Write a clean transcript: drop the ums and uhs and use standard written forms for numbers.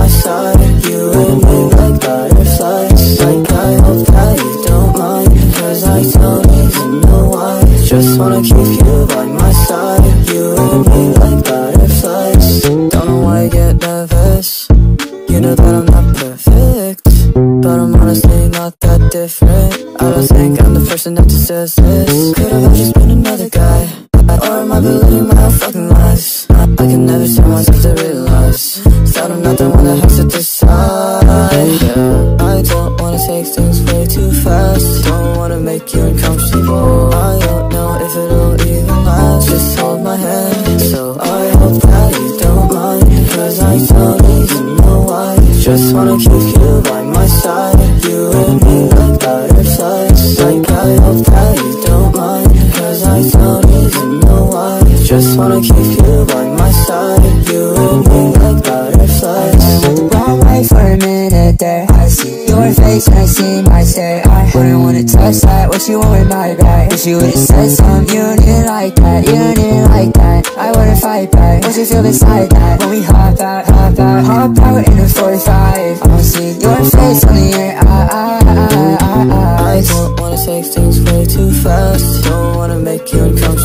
my side. You and me like butterflies. Like I hope that you don't mind, cause I don't even know why. Just wanna keep you by my side. You and me like butterflies. Don't know why I get nervous. You know that I'm not perfect, but I'm honestly not that different. I don't think I'm the person that deserves this. Could've just been another guy, or am I believing my own fucking lies? I can never tell myself to realize that I'm not the one that has to decide. Yeah, I don't wanna take things way too fast. Don't wanna make you uncomfortable. I don't know if it'll even last. Just hold my hand. So I hope that you don't mind, cause I don't even know why. Just wanna keep you by my side. You and me like butterflies. Like I hope that you don't mind, cause I don't even know why. Just wanna keep you by my side. You and me like butterflies. I went the wrong way for a minute there. I see your face and I see my stare. I wouldn't wanna touch that, what you want with my back. Wish you would've said something, you didn't like that. You didn't like that, I wouldn't fight back. What you feel beside that, when we hop out in a 45. I don't see your face on the air. I don't wanna take things way too fast. Don't wanna make you uncomfortable.